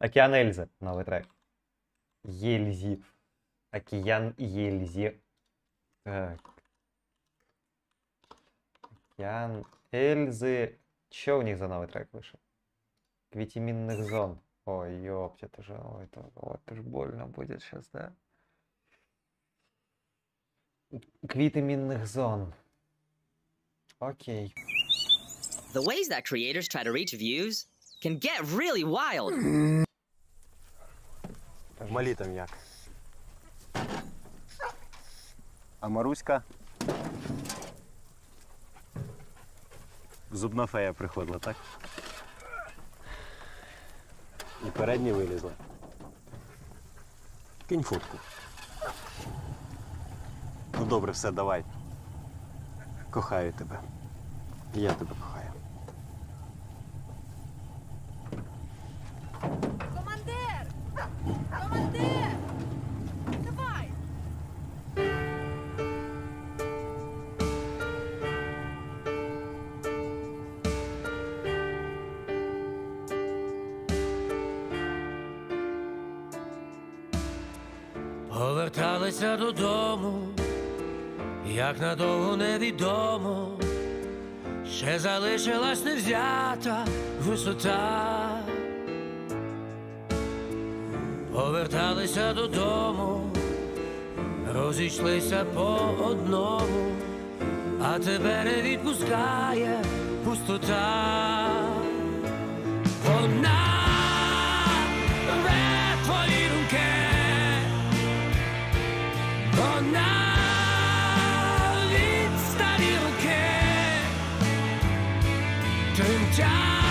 Океан Эльзы, новый трек. Ельзи. Океан Ельзи. Так. Океан Эльзы. Че у них за новый трек вышел? К витаминных зон. Ой, ёпть, это же, ой, это же больно будет сейчас, да? К витаминных зон. Окей. The ways that creators try to reach views can get really wild. Малі там як? А Маруська? Зубна фея приходила, так? І передні вилізла. Кинь фотку. Ну добре, все, давай. Кохаю тебе. І я тебе кохаю. Командир! Командир! Давай! Поверталися додому, як надовго невідомо, ще залишилась невзята висота. Поверталися додому, розійшлися по одному, а тебе не відпускає пустота. Вона рве твої думки, вона відсталі руки, тремтять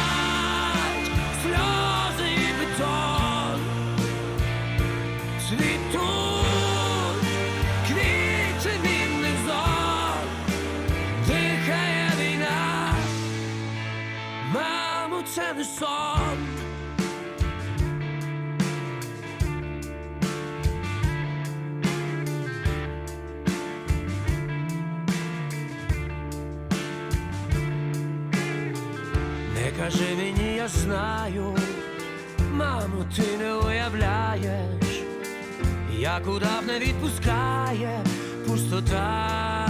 сльози і бетон, цвітуть квіти мінних зон, дихає війна, мамо, це не сон. Не кажи мені, я знаю, мамо, ти не уявляєш, як удав не відпускає пустота.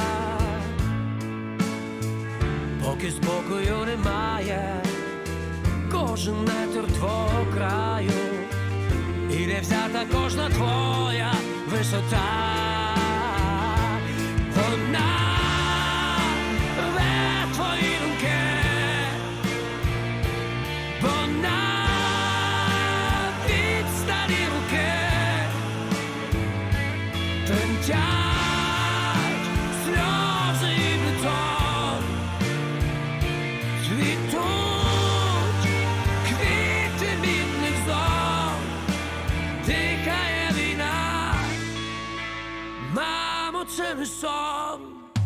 Поки спокою немає, кожен метр твого краю, і не взята кожна твоя висота. Вона рве твої думки, вона відсталі руки, тремтять сльози і бетон, цвітуть квіти мінних зон, дихає війна, мамо, це не сон.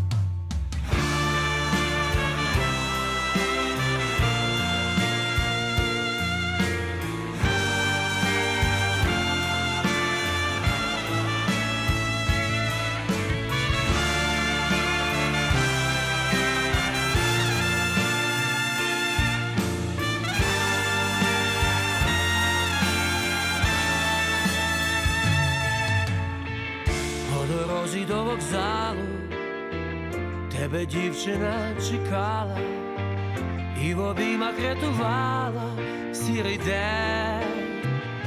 По дорозі до вокзалу тебе дівчина чекала і в обіймах рятувала сірий день.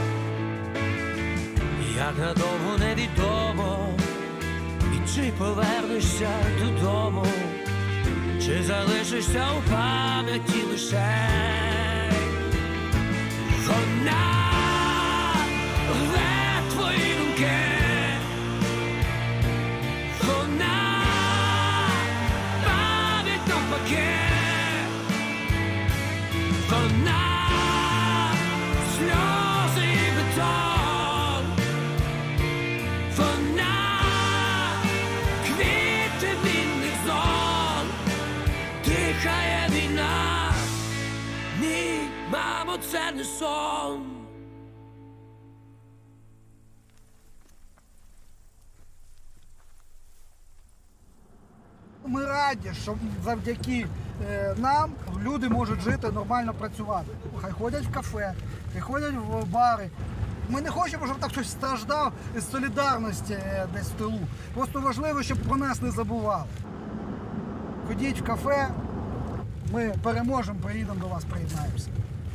Як надовго невідомо, і чи повернешся додому, чи залишишся у пам'яті лише. Вона рве твої думки, вона пам'ять навпаки, вона сльози і бетон, вона квіти мінних зон, дихає війна, ні, мамо, це не сон. Ми раді, що завдяки нам люди можуть жити, нормально працювати. Хай ходять в кафе, хай ходять в бари. Ми не хочемо, щоб так хтось страждав із солідарності десь в тилу. Просто важливо, щоб про нас не забували. Ходіть в кафе, ми переможемо, приїдемо до вас, приєднаємося.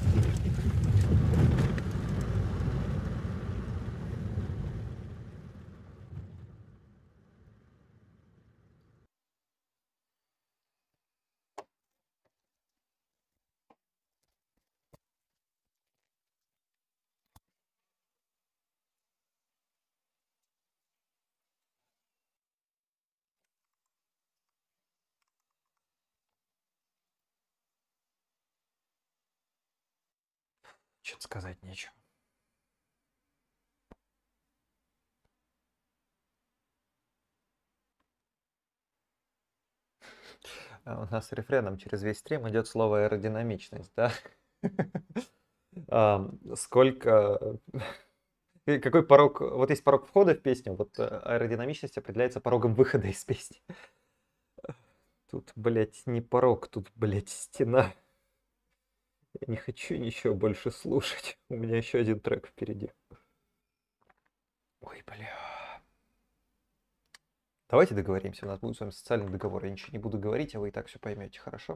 Что-то сказать нечего. У нас рефреном через весь стрим идет слово аэродинамичность, да? Сколько... Какой порог... Вот есть порог входа в песню, вот аэродинамичность определяется порогом выхода из песни. Тут, блядь, не порог, тут, блядь, стена. Я не хочу ничего больше слушать. У меня еще один трек впереди. Ой, бля. Давайте договоримся. У нас будет с вами социальный договор. Я ничего не буду говорить, а вы и так все поймете, хорошо?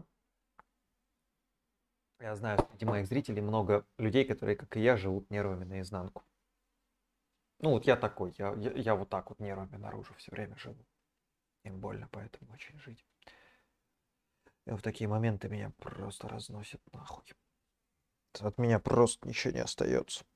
Я знаю, среди моих зрителей много людей, которые, как и я, живут нервами наизнанку. Ну, вот я такой. Я вот так вот нервами наружу все время живу. Им больно, поэтому очень жить. И в такие моменты меня просто разносит нахуй. От меня просто ничего не остается.